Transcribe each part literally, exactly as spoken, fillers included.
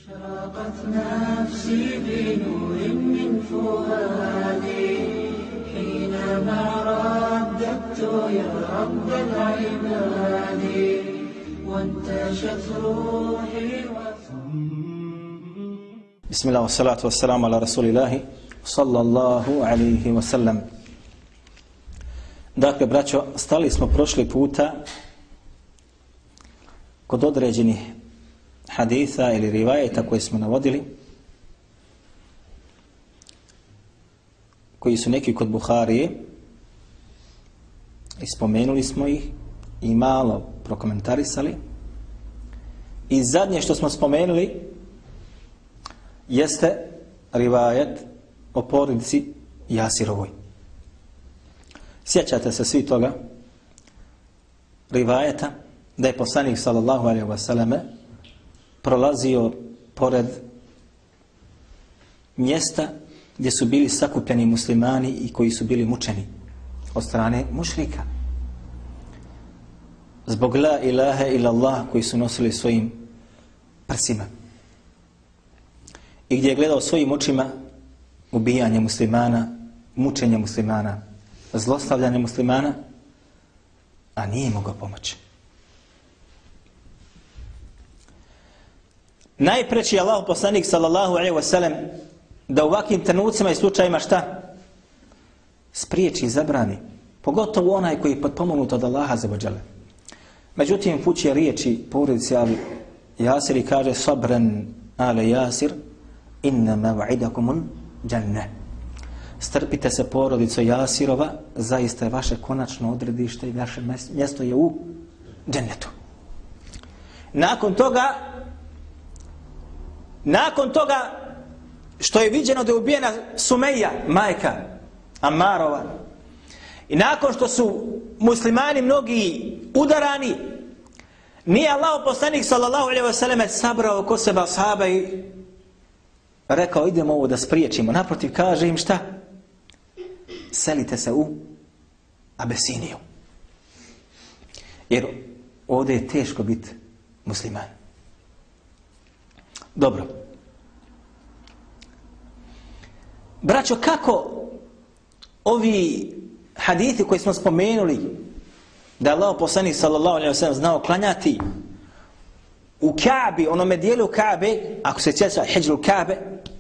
أشرقت نفسي بنور من فؤادي حينما رددت يا رب العباد وانتشت روحي بسم الله والصلاة والسلام على رسول الله صلى الله عليه وسلم. Dakle, braćo, stali smo prošli puta kod određenih haditha ili rivajeta koje smo navodili, koji su neki kod Buharije, i spomenuli smo ih i malo prokomentarisali. I zadnje što smo spomenuli jeste rivajet o porodici Jasirovoj. Sjećate se svi toga rivajeta da je poslanik sallallahu alejhi ve selleme prolazio pored mjesta gdje su bili sakupljeni muslimani i koji su bili mučeni od strane mušrika zbog la ilaha illallah koji su nosili svojim prsima, i gdje je gledao svojim očima ubijanje muslimana, mučenje muslimana, zlostavljanje muslimana, a nije mogao pomoći. Najpreći je Allah poslanik sallallahu alejhi ve sellem da u ovakvim trenucima i slučajima šta? Spriječi i zabrani. Pogotovo onaj koji je potpomognut od Allaha azza wa dželle. Međutim, puće riječi porodici ali Jasir i kaže: sabran ale Jasir inna mav'idakumul dženne. Strpite se, porodico Jasirova, zaista je vaše konačno odredište i vaše mjesto je u džennetu. Nakon toga nakon toga što je viđeno da je ubijena Sumeja, majka Ammarova, i nakon što su muslimani mnogi udarani, nije Allah poslanik sallallahu alejhi ve selleme sabrao oko sebe ashaba i rekao idemo ovo da spriječimo. Naprotiv, kaže im šta? Selite se u Abesiniju. Jer ovdje je teško biti musliman. Dobro. Braćo, kako ovi hadithi koji smo spomenuli da je Allah poslanik sallallahu alejhi ve sellem znao klanjati u Kaabi, onome dijelu Kaabe, ako se sjeća Hidžru Kaabe,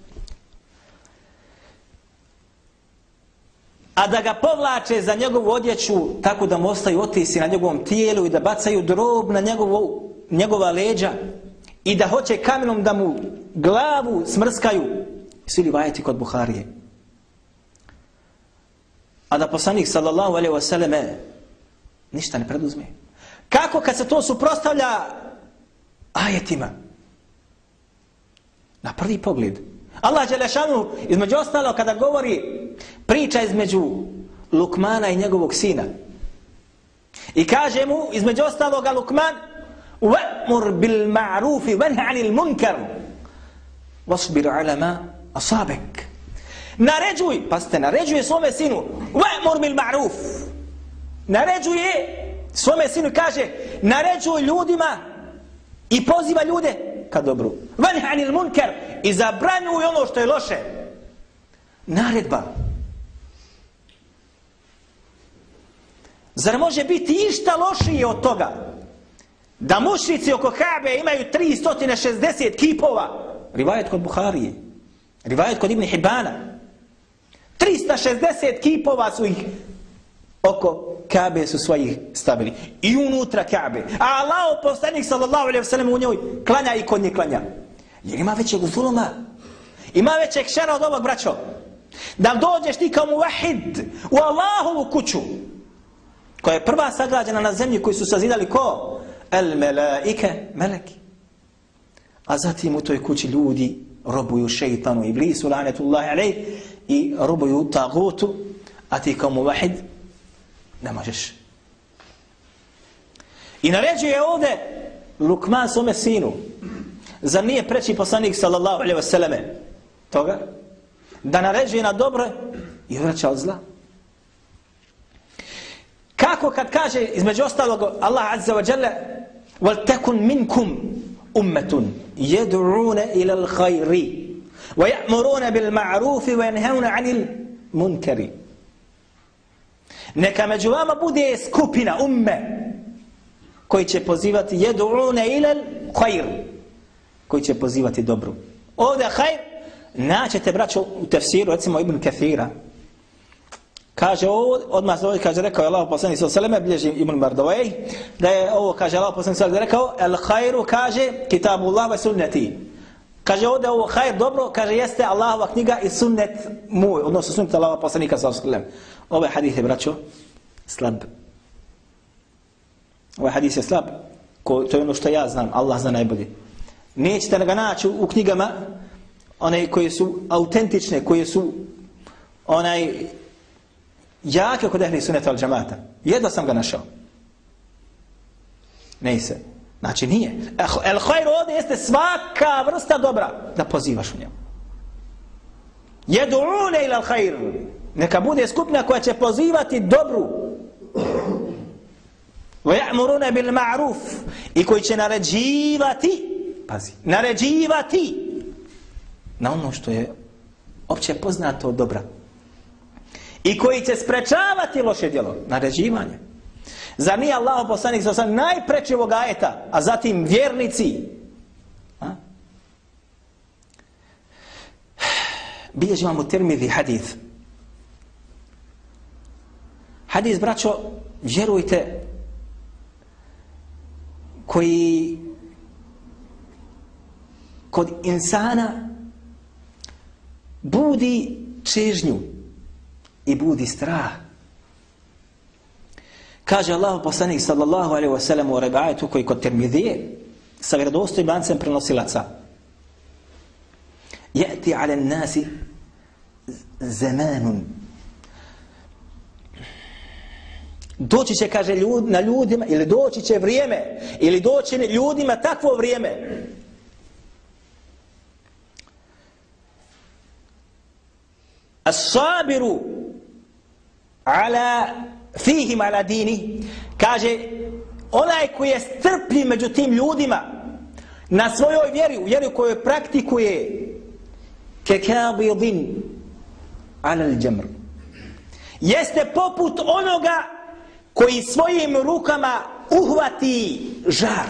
a da ga povlače za njegovu odjeću tako da mu ostaju otisi na njegovom tijelu i da bacaju drob na njegovu, njegova leđa i da hoće kamenom da mu glavu smrskaju, svi rivajeti kod Buharije. A da poslanik sallallahu alejhi ve selleme ništa ne preduzme. Kako kad se to suprotstavlja ajetima? Na prvi pogled Allah dželle šanu između ostalo kada govori priča između Lukmana i njegovog sina i kaže mu između ostaloga Lukman: wa'mur bil ma'rufi wanha 'anil munkar wasbir 'ala ma asabak. Naređuj, pa ste naređuje svome sinu wa'mur bil ma'ruf, naređuje svome sinu, kaže naređuj ljudima i poziva ljude ka dobru, wanha 'anil munkar, i zabranjuj ono što je loše. Naredba. Zar može biti išta lošije od toga da mušrici oko Kaabe imaju tristo šezdeset kipova? Rivajet kod Buharije, rivajet kod Ibn Hibana. tristo šezdeset kipova su ih oko Kaabe su svojih stavili i unutra Kaabe. A Allah poslanik sallallahu alejhi ve sellem u njoj klanja i kod nje klanja. Jer ima većeg zuluma, ima većeg šera od ovog, braćo. Da dođeš ti kao muvahid u Allahovu kuću koja je prva sagrađena na zemlji, koju su sazidali ko? El melaike, meleki. A zatim u toj kući ljudi robuju šeitanu, iblisu, lanetullahi alejh, i robuju tagutu, a ti kao muvahid ne možeš. I naređuje ovdje Lukman svome sinu, zar nije preći poslanik sallallahu alejhi ve selleme toga da naređuje na dobro i odvraća od zla? Kako kad kaže između ostalog Allah azza wa jalla: wal takun minkum ummetun jed'une ilal khayri wa ya'muruna bil ma'rufi wa yanhauna 'anil munkari. Neka među vama bude skupina umme koji će pozivati jed'une ilal khayr, koji će pozivati dobru. Ovdje khayr naćete, braćo, u tefsiru, recimo Ibn Kathira. Kaže ovo, odmah ovdje kaže, rekao je Allah poslanik sallallahu alejhi ve sellem, bilježi Ibn Mardawayh, da je ovo, kaže Allah poslanik sallallahu alejhi ve sellem, rekao, el khayru, kaže, kitabullah wa sunnati. Kaže ovdje ovo khayr dobro, kaže jeste Allahova knjiga i sunnet moj, odnosno sunnet Allahova poslanika sallallahu alejhi ve sellem. Ove hadise, braćo, slab. Ovaj hadis je slab, ko, to je ono što ja znam, Allah zna najbolje. Nećete ga naći u knjigama, one koje su autentične, koje su onaj jake kod ehli sunneta al džamata. Jedva sam ga našao. Ne se. Znači nije. El khayr ovdje jeste svaka vrsta dobra da pozivaš u njemu. Jed'une ilal khayr. Neka bude skupina koja će pozivati dobru. Wa ya'muruna bil ma'ruf. I koji će naređivati, pazi, naređivati na ono što je opće poznato od dobra. I koji će sprečavati loše djelo, naređivanje. Zar nije Allah poslanik sallallahu alejhi ve sellem najpreči ovog ajeta, a zatim vjernici? A? Bilježi imamo Tirmidhi hadith. Hadith, braćo, vjerujte, koji kod insana budi čežnju i budi strah. Kaže Allah poslanik sallallahu alejhi ve sellem u rivajetu koji kod Tirmidhije sa vjerodostojnim lancem prenosilaca. Yati ala an-nasi zamanun. Doći će, kaže, ljud, na ljudima, ili doći će vrijeme, ili doći ljudima takvo vrijeme. As-sabiru ala fihim ala dini, kaže, onaj koji je strpljiv među tim ljudima na svojoj vjeri, u vjeri koju praktikuje, kekabidin ala al-jamr, jeste poput onoga koji svojim rukama uhvati žar.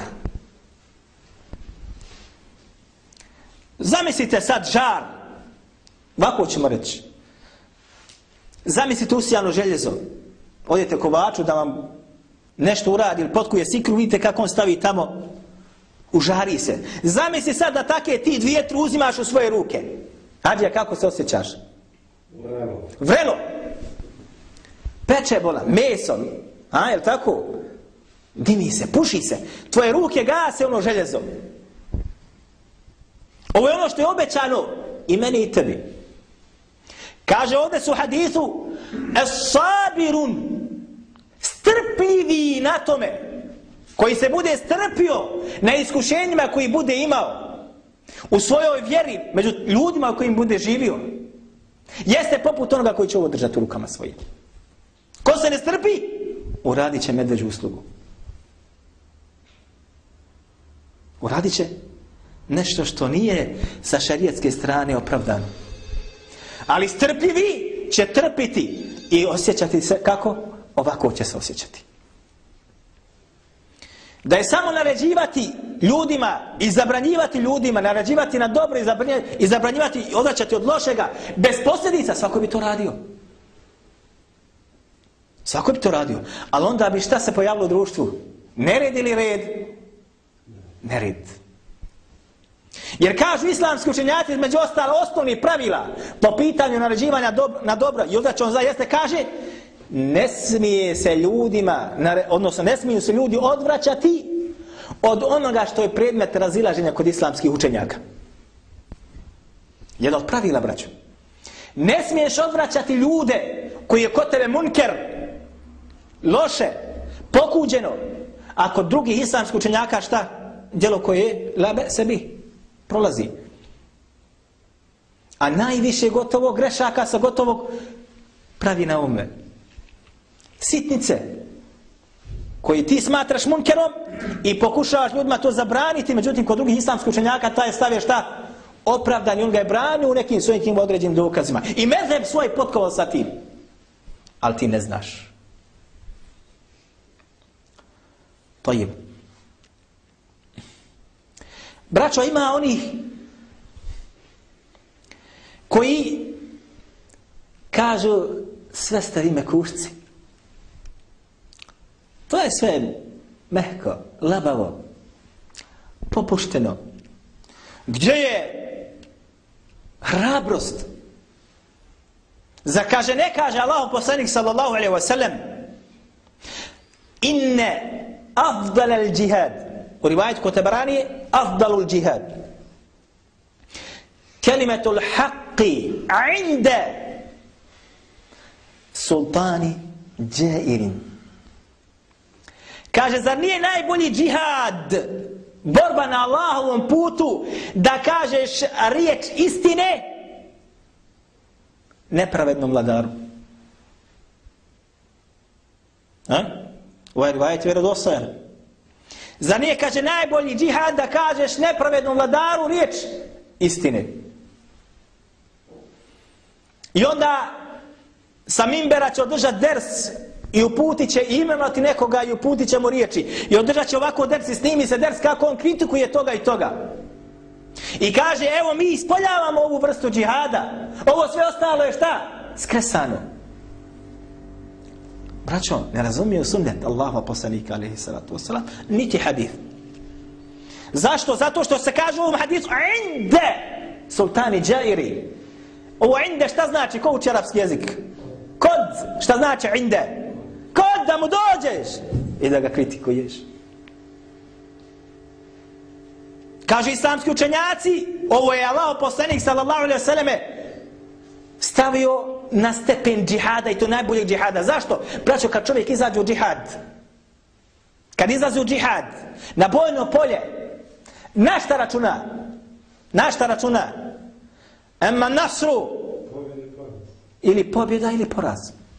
Zamislite sad žar, ovako ćemo reći. Zamislite usijano željezo. Odete kovaču da vam nešto uradi ili potkuje sikru, vidite kako on stavi tamo, užari se. Zamisli sad da take ti vjetru uzimaš u svoje ruke. Adja, kako se osjećaš? Vrelo. Vrelo. Peče bola, meso, a, jel tako? Dimi se, puši se. Tvoje ruke gase ono željezo. Ovo je ono što je obećano i meni i tebi. Kaže ovdje su hadithu as-sabirun, strpljivi na tome, koji se bude strpio na iskušenjima koji bude imao u svojoj vjeri među ljudima kojim bude živio, jeste poput onoga koji će ovo držati u rukama svojim. Ko se ne strpi, uradit će medveđu uslugu. Uradit će nešto što nije sa šarijetske strane opravdano. Ali strpljivi će trpiti i osjećati se kako? Ovako će se osjećati. Da je samo naređivati ljudima i zabranjivati ljudima, naređivati na dobro i zabranjivati, i zabranjivati i odvraćati od lošega, bez posljedica, svako bi to radio. Svako bi to radio. Ali onda bi šta se pojavilo u društvu? Nered ili red? Nered. Jer kažu islamski učenjaci, između ostalo osnovnih pravila po pitanju naređivanja dobro, na dobro i odvraćanja za jeste, kaže, ne smije se ljudima, odnosno ne smiju se ljudi odvraćati od onoga što je predmet razilaženja kod islamskih učenjaka. Jedno od pravila, braćo. Ne smiješ odvraćati ljude koji je kod tebe munker, loše, pokuđeno, a kod drugih islamskih učenjaka šta? Djelo koje je labe sebi prolazi. A najviše gotovo grešaka sa gotovog pravi na ume. Sitnice. koji ti smatraš munkerom i pokušavaš ljudima to zabraniti, međutim kod drugih islamskih učenjaka taj stav je šta? Opravdan, i on ga je branio u nekim svojim tim određenim dokazima. I mezheb svoj potkovao sa tim. Ali ti ne znaš. To je. Braćo, ima onih koji kažu sve ste vi mekušci. To je sve mehko, labavo, popušteno. Gdje je hrabrost? Zakaže, ne kaže Allahu poslanik sallallahu alejhi ve sellem inne afdal al džihad, u rivajetu kod Tabarani afdalul džihad kelimetul haqqi inda sultani džairin. Kaže, zar nije najbolji džihad borba na Allahovom putu da kažeš riječ istine nepravednom vladaru? A? Ovaj rivajet vjerodostojan. Zar nije, kaže, najbolji džihad da kažeš nepravednom vladaru riječ istine? I onda sa minbera će održati ders i uputit će i imenovati nekoga i uputit će mu riječi. I održat će ovako ders i snimi se ders kako on kritikuje toga i toga. I kaže, evo mi ispoljavamo ovu vrstu džihada. Ovo sve ostalo je šta? Skresano. Braćo, ne razumiju sunnet Allahu poslanika alejhi salatu vesselam, niti hadith. Zašto? Zato što se kaže u ovom hadisu inde sultani džairi. Ovo inde šta znači? Ko uči arapski jezik? Kod, šta znači inde? Kod da mu dođeš i da ga kritikuješ. Kaže islamski učenjaci, ovo je Allah poslanik sallallahu alejhi ve selleme stavio na stepen džihada, i to najboljeg džihada. Zašto? Braćo, kad čovjek izađe u džihad, kad izlazi u džihad na bojno polje, na šta računa? Na šta računa? Emma nasru, ili pobjeda ili poraz.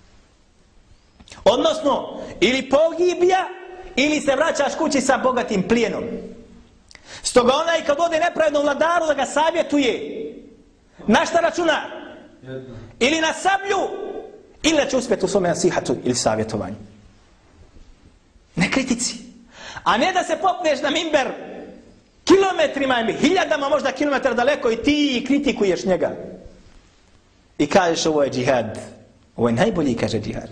Odnosno, ili pogibija, ili se vraćaš kući sa bogatim plijenom. Stoga onaj kad ode nepravednom vladaru da ga savjetuje, na šta računa? Ili na sablju, ili da će uspjeti u svome nasihatu ili savjetovanju. Ne kritici. A ne da se popneš na minber kilometrima ili hiljadama možda kilometara daleko i ti kritikuješ njega. I kažeš, ovo je džihad. Ovo je najbolji, kaže, džihad.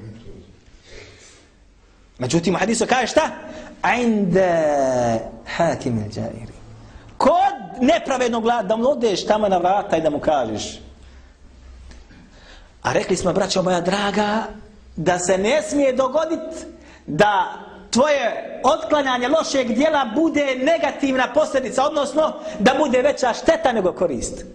Međutim, u hadisu kaže šta? Inda hakim il džairi. Kod nepravednog vlada, da mu odeš tamo na vrata i da mu kažeš. A rekli smo, braćo moja draga, da se ne smije dogoditi da tvoje otklanjanje lošeg djela bude negativna posljedica, odnosno da bude veća šteta nego korist.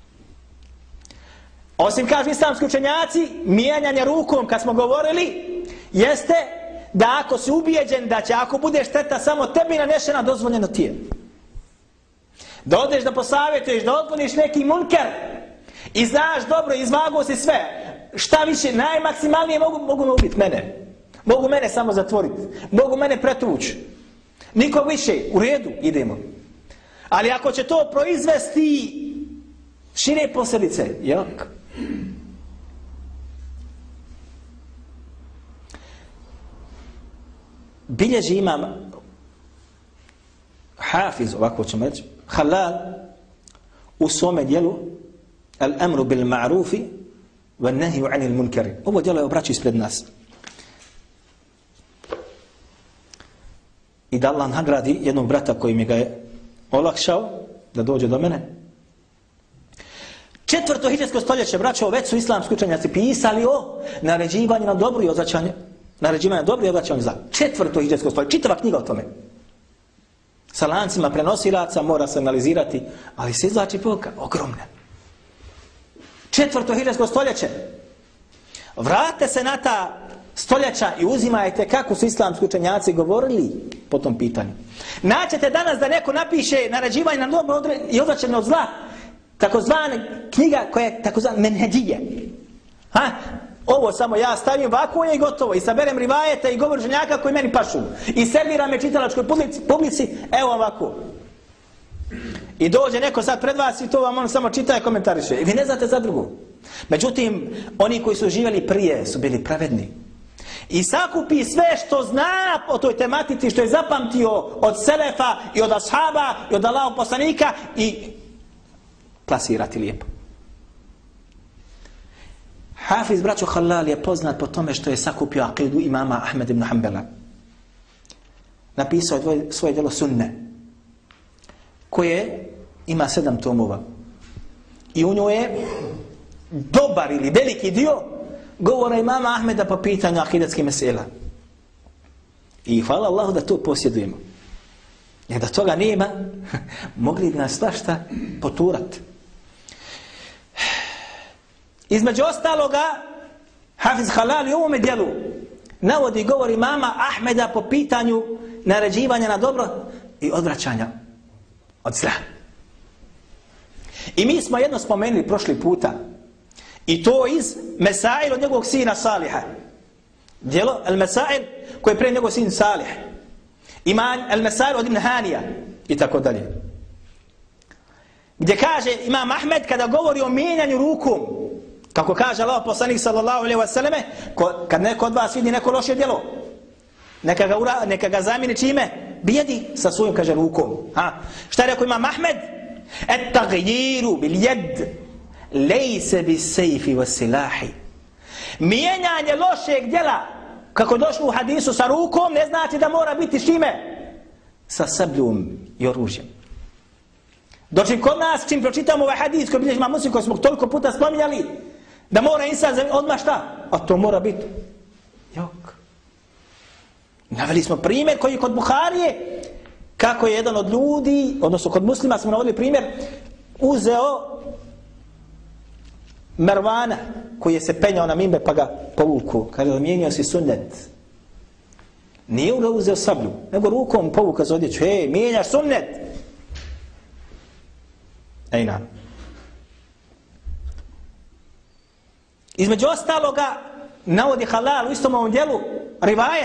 Osim, kažu islamski učenjaci, mijenjanje rukom, kad smo govorili, jeste da ako si ubijeđen da će, ako bude šteta samo tebi nanešena, dozvoljeno ti je. Da odeš da posavjetuješ, da otkloniš neki munker i znaš dobro, izvagao si sve, šta više, najmaksimalnije mogu, mogu me ubiti mene. Mogu mene samo zatvoriti. Mogu mene pretući. Nikog više, u redu, idemo. Ali ako će to proizvesti šire posljedice, jok. Bilježi imam Hafiz, ovako ćemo reći, Halal, u svome dijelu Al-amru bil ma'rufi wa nahyu 'anil munkari. Ovo djelo je, obraću, ispred nas. I da Allah nagradi jednog brata koji mi ga je olakšao da dođe do mene. Četvrto hidžetsko stoljeće, braćo, već su islamski učenjaci pisali o naređivanju na dobro i odvraćanju, naređivanju na dobro i odvraćanju zla. Četvrto hidžetsko stoljeće, čitava knjiga o tome. Sa lancima prenosilaca mora se analizirati, ali se izvlači pouka ogromna. Četvrto hidžetsko stoljeće. Vrate se na ta stoljeća i uzimajte kako su islamski učenjaci govorili po tom pitanju. Naćete danas da neko napiše naređivanje na dobro i odvraćanje od zla, takozvana knjiga koja je takozvana menheđije. Ha? Ovo samo ja stavim ovako je i gotovo. I saberem rivajete i govor ženjaka koji meni pašu. I serviram me čitalačkoj publici, publici, evo ovako. I dođe neko sad pred vas i to vam on samo čita i komentariše. I vi ne znate za drugu. Međutim, oni koji su živjeli prije su bili pravedni. I sakupi sve što zna o toj tematici, što je zapamtio od selefa i od ashaba i od Allahov poslanika i plasirati lijepo. Hafiz braćo Halal je poznat po tome što je sakupio akidu imama Ahmed ibn Hanbala. Napisao je svoje djelo Sunne, koje ima sedam tomova. I u njoj je dobar ili veliki dio govora imama Ahmeda po pitanju akidatskih mesela. I hvala Allahu da to posjedujemo. Jer da toga nema, mogli bi nas svašta poturati. Između ostaloga, Hafiz Halal u ovome dijelu navodi govor imama Ahmeda po pitanju naređivanja na dobro i odvraćanja od zla. I mi smo jedno spomenuli prošli puta. I to iz Mesail od njegovog sina Saliha. Dijelo Al-Mesail koje je pre njegov sin Salih. Ima Al-Mesail od Ibn Hanija i tako dalje. Gdje kaže imam Ahmed kada govori o mijenjanju ruku, kako kaže Allah poslanik sallallahu alejhi ve selleme, kad neko od vas vidi neko loše djelo, neka ga, ura, neka ga zamijeni čime? Bijedi sa svojim, kaže, rukom. Ha? Šta je rekao imam Ahmed? Et tagyiru bil jed lejse bis sejfi was silahi. Mijenjanje lošeg djela, kako došlo u hadisu, sa rukom, ne znači da mora biti s čime? Sa sabljom i oružjem. Dočim kod nas, čim pročitamo ovaj hadis koji bilježi imam Muslim, koji smo toliko puta spominjali, da mora insan odmah šta? A to mora biti jok. Naveli smo primjer koji je kod Buharije, kako je jedan od ljudi, odnosno kod Muslima smo navodili primjer, uzeo Mervana, koji je se penjao na mimbe pa ga povuku. Kaže, mijenio si sunnet. Nije ga uzeo sablju, nego rukom povuka za odjeću. Hej, mijenjaš sunnet. Ej nam. Između ostaloga navodi Halal u istom ovom dijelu rivajet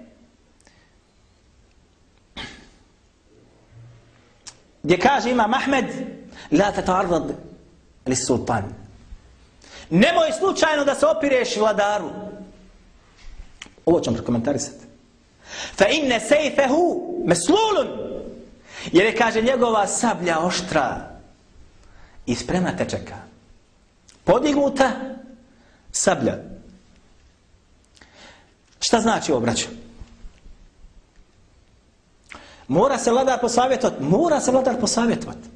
gdje kaže imam Ahmed la tata'arrad lis sultan. Nemoj slučajno da se opireš vladaru. Ovo ćemo prokomentarisati. Fa inne sejfehu meslulun. Jer je, kaže, njegova sablja oštra i spremna te čeka. Podignuta sablja. Šta znači ovo, braćo? Mora se vladar posavjetovati. Mora se vladar posavjetovati.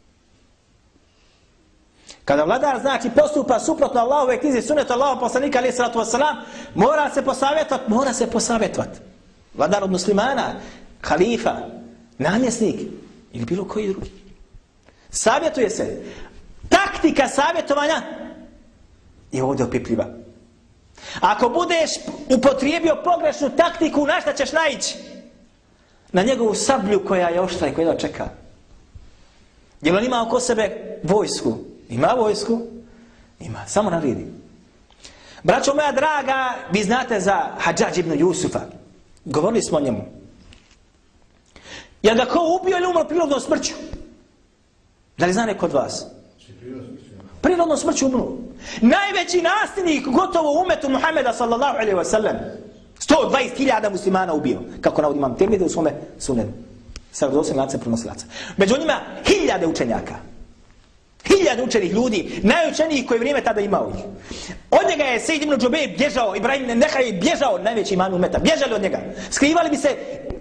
Kada vladar, znači, postupa suprotno Allahove knjizi, sunnetu Allahov poslanika alejhi salatu vesselam, mora se posavjetovati, mora se posavjetovati. Vladar od muslimana, halifa, namjesnik ili bilo koji drugi. Savjetuje se. Taktika savjetovanja je ovdje opipljiva. Ako budeš upotrijebio pogrešnu taktiku, na šta ćeš naići? Na njegovu sablju koja je oštra i koja čeka. Jer on ima oko sebe vojsku. Ima vojsku? Ima. Samo naredi. Braćo moja draga, vi znate za Hadžadž ibn Jusufa. Govorili smo o njemu. Jel ga ko ubio ili umro prirodnom smrću? Da li zna neko od vas? Prirodnom smrću umro. Najveći nasljednik gotovo u umetu Muhameda sallallahu alejhi ve sellem. sto dvadeset hiljada muslimana ubio. Kako navodi imam Tirmidhi u svome sunenu. Sa vjerodostojnim lancem prenosilaca. Među njima hiljade učenjaka. Hiljade učenih ljudi, najučenijih koje vrijeme tada imao ih. Od njega je Sejid ibn Džubejr bježao, Ibrahim Nehaj je bježao, najveći imam umeta. Bježali od njega. Skrivali bi se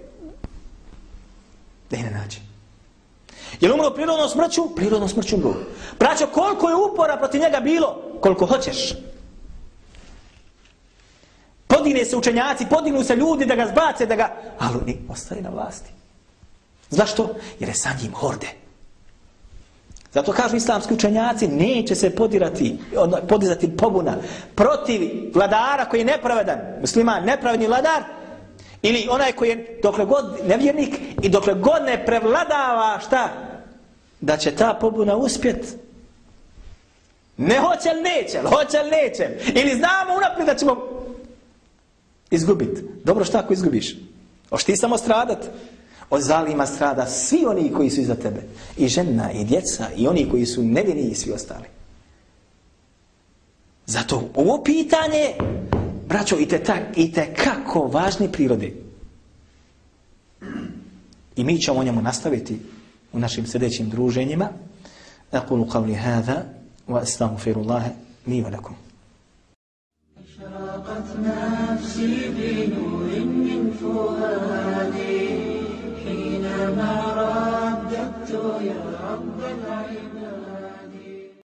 da ih ne nađe. Je li umro prirodnom smrću? Prirodnom smrću umro. Braćo, koliko je upora protiv njega bilo? Koliko hoćeš. Podigne se učenjaci, podignu se ljudi da ga zbace, da ga... Ali oni ostaje na vlasti. Zašto? Jer je sa njim horde. Zato kažu islamski učenjaci, neće se podirati, podizati pobuna protiv vladara koji je nepravedan, musliman, nepravedni vladar, ili onaj koji je dokle god nevjernik i dokle god ne prevladava šta? Da će ta pobuna uspjet, Ne hoće li neće, hoće li neće. Ili znamo unaprijed da ćemo izgubiti. Dobro, šta ako izgubiš? Hoš ti samo stradat? Od zalima strada svi oni koji su iza tebe. I žena, i djeca, i oni koji su nevini i svi ostali. Zato ovo pitanje, braćo, i te, tak, i te kako važni prirode. I mi ćemo o njemu nastaviti u našim sljedećim druženjima. أقول قولي هذا وأستغفر الله لي ولكم. أشرقت نفسي بنور